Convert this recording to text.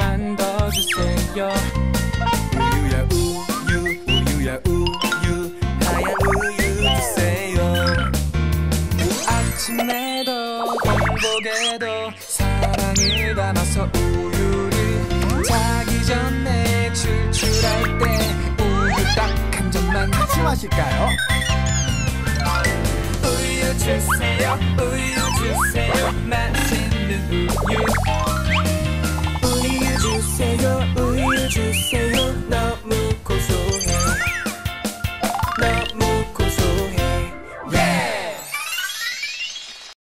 조금만 더 주세요. 우유야 우유 우유야 우유 하얀 우유 주세요. 아침에도 공복에도 사랑을 담아서 우유를 자기 전에 출출할 때 우유 딱 한 잔만 같이 마실까요? 우유 주세요 우유 주세요 마시